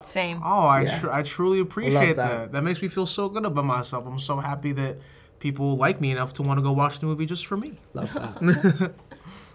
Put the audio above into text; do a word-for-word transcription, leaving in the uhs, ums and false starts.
Same. Oh, I Yeah. tr- I truly appreciate that. that. that. makes me feel so good about myself. I'm so happy that people like me enough to want to go watch the movie just for me. Love that.